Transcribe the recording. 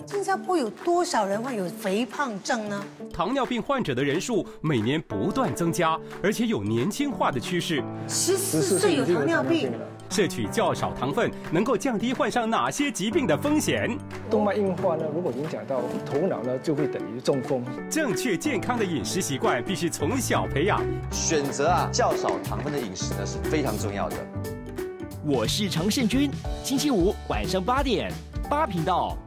新加坡有多少人会有肥胖症呢？ 糖尿病患者的人数每年不断增加，而且有年轻化的趋势。 14岁有糖尿病。 摄取较少糖分能够降低患上哪些疾病的风险？ 动脉硬化呢，如果影响到头脑呢，就会等于中风。 正确健康的饮食习惯必须从小培养。 选择较少糖分的饮食呢是非常重要的。 我是常胜军，星期五晚上8点，8频道。